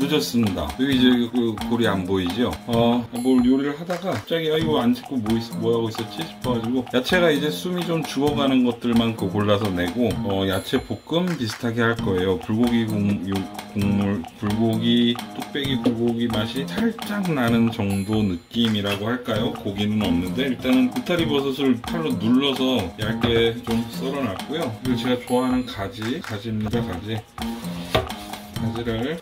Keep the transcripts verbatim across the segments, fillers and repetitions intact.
늦었습니다. 여기 이제 그 골이 안 보이죠? 어, 뭘 요리를 하다가 갑자기 아 이거 안 찍고 뭐, 있, 뭐 하고 있었지 싶어가지고 야채가 이제 숨이 좀 죽어가는 것들만 그 골라서 내고 어, 야채 볶음 비슷하게 할 거예요. 불고기 국, 국물, 불고기, 뚝배기 불고기 맛이 살짝 나는 정도 느낌이라고 할까요? 고기는 없는데 일단은 울타리 버섯을 칼로 눌러서 얇게 좀 썰어놨고요. 그리고 제가 좋아하는 가지, 가지입니다. 가지. 가지를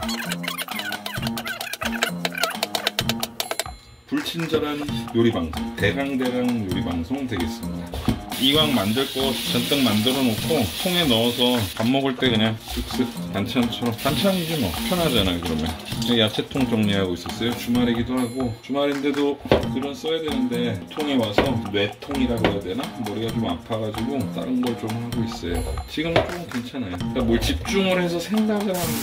불친절한 요리방송, 대강대강 요리방송 되겠습니다. 이왕 만들 거 잔뜩 만들어 놓고 통에 넣어서 밥 먹을 때 그냥 쓱쓱 반찬처럼, 반찬이지 뭐 편하잖아요. 그러면 야채통 정리하고 있었어요. 주말이기도 하고, 주말인데도 글은 써야 되는데 통에 와서 뇌통이라고 해야 되나? 머리가 좀 아파가지고 다른 걸 좀 하고 있어요. 지금은 조금 괜찮아요. 그러니까 뭘 집중을 해서 생각을 하는.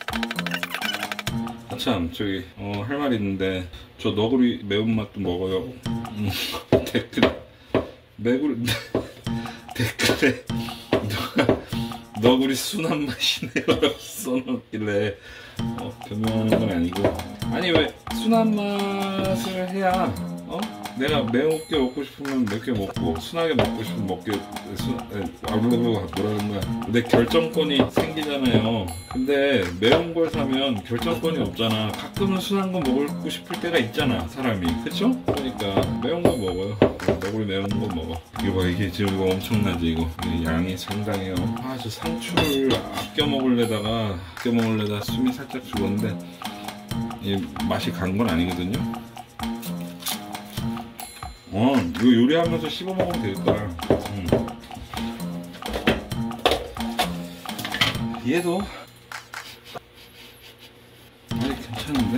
아, 참 저기 어, 할 말이 있는데 저 너구리 매운맛도 먹어요. 음, 댓글 매구리 댓글에 누가 너구리 순한 맛이네요 써놓길래 어, 변명하는 건 아니고, 아니 왜 순한 맛을 해야 어? 내가 매운게 먹고 싶으면 맵게 먹고 순하게 먹고 싶으면 먹게 순 뭐라는 거야, 내 결정권이 생기잖아요. 근데 매운 걸 사면 결정권이 없잖아. 가끔은 순한 거 먹고 싶을 때가 있잖아 사람이, 그쵸? 그러니까 매운 거 먹어요. 너구리 매운 거 먹어. 이거 봐, 이게 지금 이거 엄청나지 이거. 이게 양이 상당해요. 아, 저 상추를 아껴 먹으려다가 아껴 먹으려다 숨이 살짝 죽었는데 이 맛이 간 건 아니거든요. 어, 이거 요리하면서 씹어 먹으면 되겠다. 음. 얘도 아직 괜찮은데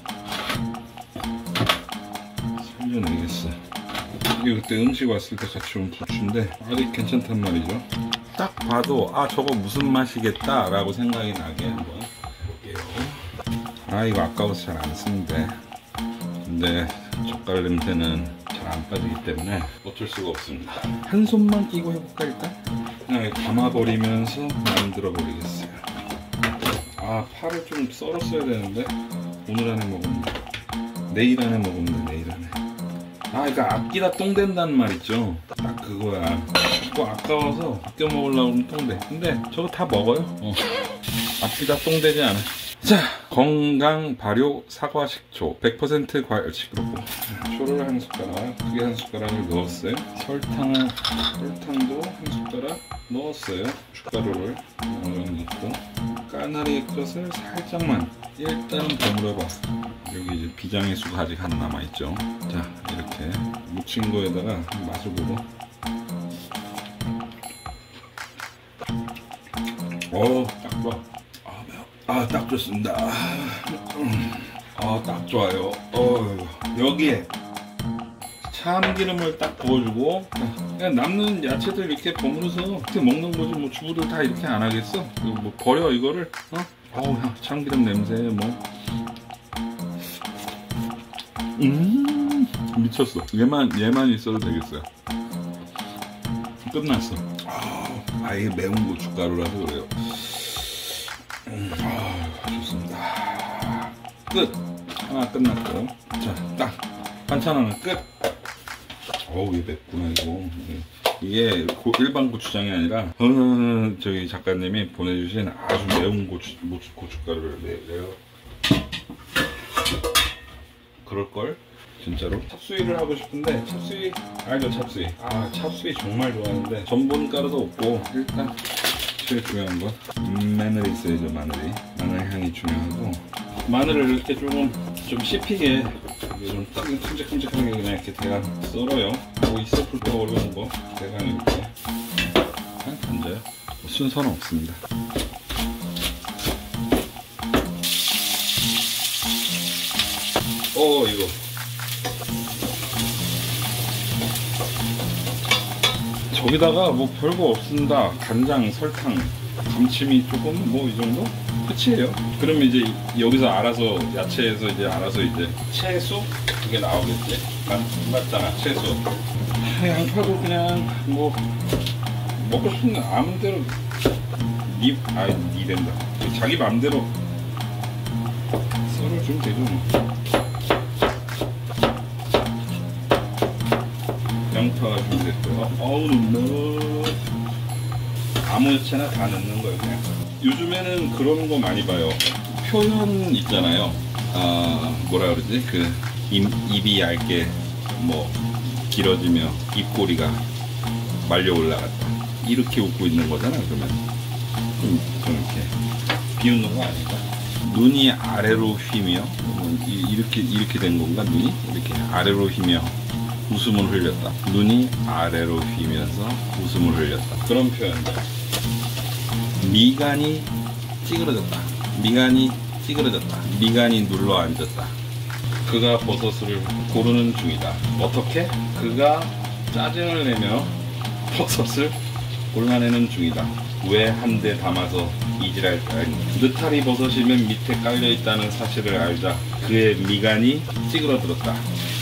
살려내겠어. 이게 그때 음식 왔을 때 같이 온 부추인데 아직 괜찮단 말이죠. 딱 봐도 아 저거 무슨 맛이겠다 라고 생각이 나게 한번 해볼게요. 아 이거 아까워서 잘 안 쓰는데, 근데 젓갈 냄새는 잘 안 빠지기 때문에 어쩔 수가 없습니다. 한 손만 끼고 해볼까 일단? 그냥 감아버리면서 만들어 버리겠어요. 아 파를 좀 썰었어야 되는데 오늘 안에 먹으면 내일 안에 먹으면 내일 안에. 아 그러니까 아끼다 똥 된다는 말 있죠. 딱 그거야. 그거 아까워서 아껴 먹으려고 하면 똥 돼. 근데 저거 다 먹어요. 어. 아끼다 똥 되지 않아. 자, 건강 발효 사과 식초 백 퍼센트 과일 시끄럽고 초를 한 숟가락, 크게 한 숟가락을 넣었어요. 설탕을, 설탕도 한 숟가락 넣었어요. 축가루를 넣고 까나리 것을 살짝만 일단 버무려봐. 여기 이제 비장의 수가 아직 하나 남아있죠. 자, 이렇게 묻힌 거에다가 맛을 보고. 어, 딱 좋아. 아, 딱 좋습니다. 아, 딱 좋아요. 어, 여기에 참기름을 딱 부어주고, 그냥 남는 야채들 이렇게 버무려서 이렇게 먹는 거지. 뭐 주부들 다 이렇게 안 하겠어? 뭐 버려 이거를? 어? 어우, 참기름 냄새 뭐. 음, 미쳤어. 얘만 얘만 있어도 되겠어요. 끝났어. 아, 아예 매운 고춧가루라서 그래요. 음, 아, 좋습니다. 끝. 하나 끝났고, 자, 딱 반찬 하나 끝. 어우, 이게 맵구나 이거. 이게 고, 일반 고추장이 아니라 어, 저기 작가님이 보내주신 아주 매운 고추, 고춧가루를 내요. 그럴걸? 진짜로? 찹수이를 하고 싶은데, 찹수이 알죠? 찹수이. 아, 찹수이 정말 좋아하는데 전분 가루도 없고, 일단 제일 중요한 건 마늘이 있어야죠. 마늘이 마늘 향이 중요하고, 마늘을 이렇게 조금 좀 씹히게 좀 큼직큼직하게 그냥 이렇게 대강 썰어요. 뭐 있어볼 거 어려운 거 대강 이렇게 그냥 던져요. 순서는 없습니다. 어 이거 저기다가 뭐 별거 없습니다. 간장, 설탕, 감침이 조금 뭐 이 정도? 끝이에요. 그러면 이제 여기서 알아서 야채에서 이제 알아서 이제 채소 그게 나오겠지. 맞, 맞잖아 채소. 아, 양파도 그냥 뭐 먹고 싶은 아무대로 니, 아니 니 된다. 자기 맘대로 썰어주면 되죠 뭐. 양파 좀 됐고요. 어우 너 아무 야채나 다 넣는 거예요 그냥. 요즘에는 그런 거 많이 봐요. 표현 있잖아요. 아 뭐라 그러지? 그 입, 입이 얇게 뭐 길어지며 입꼬리가 말려 올라갔다. 이렇게 웃고 있는 거잖아. 그러면 좀, 좀 이렇게 비웃는 거 아닌가? 눈이 아래로 휘며 이렇게 이렇게 된 건가? 눈이 이렇게 아래로 휘며 웃음을 흘렸다. 눈이 아래로 휘면서 웃음을 흘렸다. 그런 표현들. 미간이 찌그러졌다. 미간이 찌그러졌다. 미간이 눌러 앉았다. 그가 버섯을 고르는 중이다. 어떻게? 그가 짜증을 내며 버섯을 골라내는 중이다. 왜 한 대 담아서 이질할까? 느타리 버섯이면 밑에 깔려있다는 사실을 알자 그의 미간이 찌그러들었다.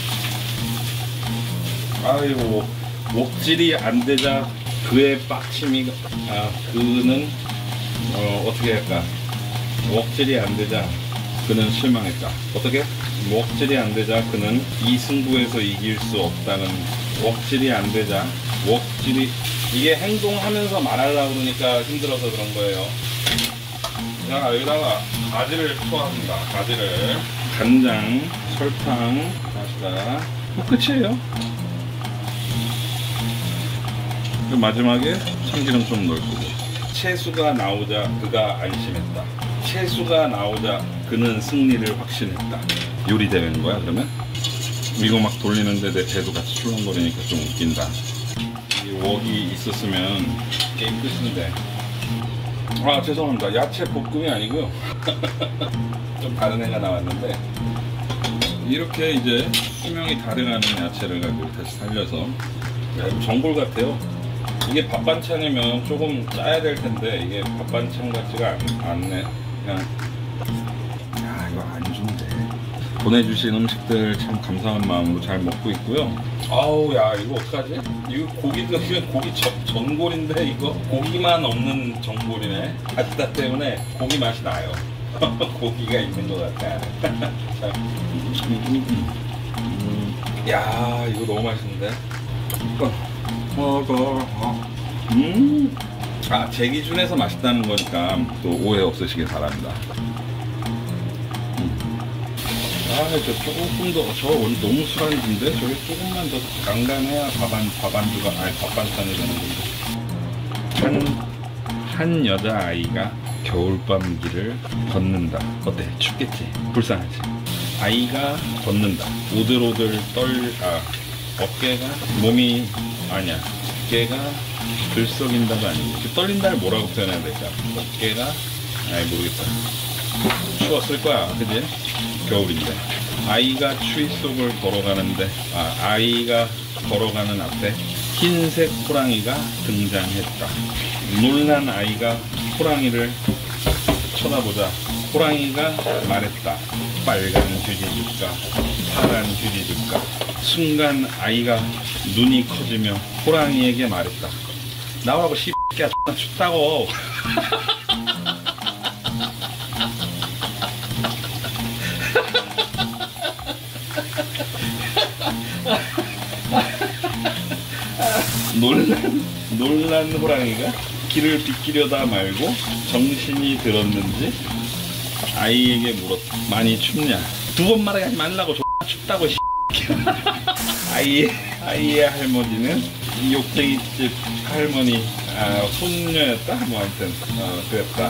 아이고 웍질이 안되자 그의 빡침이 아 그는 어, 어떻게 할까? 웍질이 안되자 그는 실망했다. 어떻게? 웍질이 안되자 그는 이 승부에서 이길 수 없다는 웍질이 안되자 웍질이 이게 행동하면서 말하려고 그러니까 힘들어서 그런 거예요. 자 여기다가 가지를 투하합니다. 가지를 간장, 설탕 다시다 뭐 끝이에요. 마지막에 참기름 좀 넣을 거고. 채수가 나오자 그가 안심했다. 채수가 나오자 그는 승리를 확신했다. 요리 되는 거야 그러면? 이거 막 돌리는데 내 배도 같이 출렁거리니까 좀 웃긴다. 이 웍이 있었으면 게임 끝인데. 아 죄송합니다. 야채 볶음이 아니고요. 좀 다른 애가 나왔는데 이렇게 이제 수명이 다르가는 야채를 가지고 다시 살려서 야, 이거 전골 같아요. 이게 밥 반찬이면 조금 짜야 될 텐데 이게 밥 반찬 같지가 않, 않네. 그냥 야 이거 안 좋은데. 보내주신 음식들 참 감사한 마음으로 잘 먹고 있고요. 아우 야 이거 어떡하지? 이거 고기도 그냥 고기 전, 전골인데 이거 고기만 없는 전골이네. 바지다 때문에 고기 맛이 나요. 고기가 있는 것 같아. 음, 음, 음. 야 이거 너무 맛있는데. 음. 아, 제 기준에서 맛있다는 거니까 또 오해 없으시길 바랍니다. 음. 아, 저 조금 더, 저 오늘 너무 술안주인데 저게 조금만 더 강강해야 밥안, 밥안주가, 아니 밥반찬이 되는 건데. 한, 한 여자아이가 겨울밤 길을 걷는다. 어때? 춥겠지? 불쌍하지? 아이가 걷는다. 오들오들 떨, 아, 어깨가, 몸이, 아니야. 어깨가 들썩인다가 아니고. 떨린다를 뭐라고 표현해야 될까? 어깨가, 아이, 모르겠다. 추웠을 거야. 그지? 겨울인데. 아이가 추위 속을 걸어가는데, 아, 아이가 걸어가는 앞에 흰색 호랑이가 등장했다. 놀란 아이가 호랑이를 쳐다보자 호랑이가 말했다. 빨간 휴지 줄까? 파란 휴지 줄까? 순간 아이가 눈이 커지며 호랑이에게 말했다. 나오라고 씨X야 춥다고. 놀란, 놀란 호랑이가 길을 비키려다 말고 정신이 들었는지 아이에게 물었다. 많이 춥냐? 두 번 말하지 말라고. X나 춥다고 씨. 아이, 아이의 할머니는 이 욕쟁이집 할머니 아, 손녀였다? 뭐 하여튼 어, 그랬다.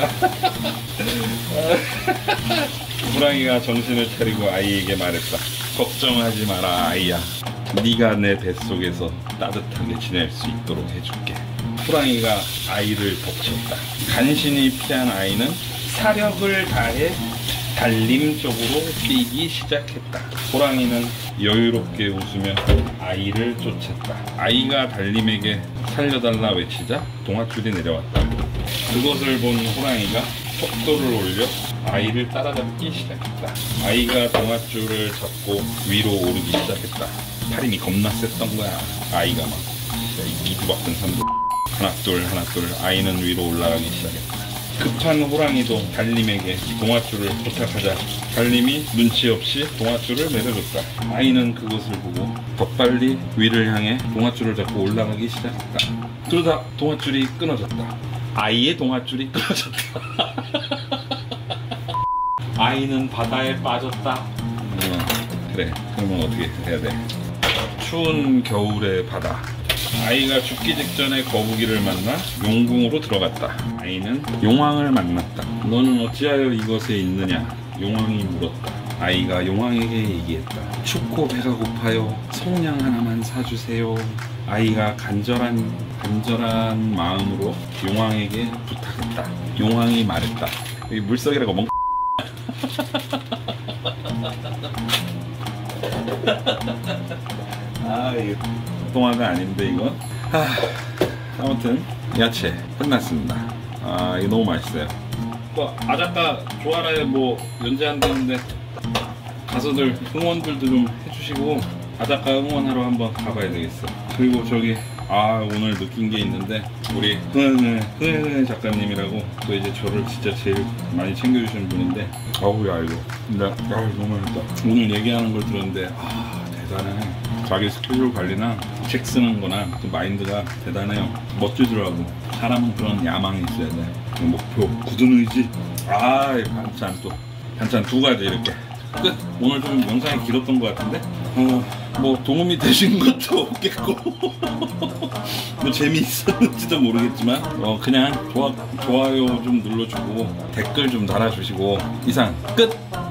호랑이가 정신을 차리고 아이에게 말했다. 걱정하지 마라 아이야. 네가 내 뱃속에서 따뜻하게 지낼 수 있도록 해줄게. 호랑이가 아이를 덮쳤다. 간신히 피한 아이는 사력을 다해 달림 쪽으로 뛰기 시작했다. 호랑이는 여유롭게 웃으며 아이를 쫓았다. 아이가 달림에게 살려달라 외치자 동아줄이 내려왔다. 그것을 본 호랑이가 속도를 올려 아이를 따라잡기 시작했다. 아이가 동아줄을 잡고 위로 오르기 시작했다. 팔힘이 겁나 셌던 거야. 아이가 막 이두 바쁜 산도 하나 둘 하나 둘 아이는 위로 올라가기 시작했다. 급한 호랑이도 달님에게 동아줄을 부탁하자 달님이 눈치 없이 동아줄을 매려줬다. 아이는 그것을 보고 더 빨리 위를 향해 동아줄을 잡고 올라가기 시작했다. 그러다 동아줄이 끊어졌다. 아이의 동아줄이 끊어졌다. 아이는 바다에 빠졌다. 어, 그래, 그러면 어떻게 해야 돼? 추운 겨울의 바다. 아이가 죽기 직전에 거북이를 만나 용궁으로 들어갔다. 아이는 용왕을 만났다. 너는 어찌하여 이것에 있느냐? 용왕이 물었다. 아이가 용왕에게 얘기했다. 춥고 배가 고파요. 성냥 하나만 사주세요. 아이가 간절한 간절한 마음으로 용왕에게 부탁했다. 용왕이 말했다. 여기 물속이라고 멍. 아, 이거 동화가 아닌데 이건. 아, 아무튼 야채 끝났습니다. 아, 이거 너무 맛있어요. 뭐 아작가 좋아라에 뭐 연재한다는데 가수들 응원들도 좀 해주시고 아작가 응원하러 한번 가봐야 되겠어. 그리고 저기 아 오늘 느낀 게 있는데 우리 흥흥 흥흥 작가님이라고 또 이제 저를 진짜 제일 많이 챙겨주시는 분인데 아우야 이거 근데 아 너무 맛있다. 오늘 얘기하는 걸 들었는데 아 대단해. 자기 스케줄 관리나 책 쓰는 거나 그 마인드가 대단해요. 멋지더라고. 사람은 그런 야망이 있어야 돼. 목표, 굳은 의지. 아 반찬 또 반찬 두 가지 이렇게 끝. 오늘 좀 영상이 길었던 것 같은데 어, 뭐 도움이 되신 것도 없겠고 뭐 재미있었는지도 모르겠지만 어, 그냥 좋아, 좋아요 좀 눌러주고 댓글 좀 달아주시고 이상 끝.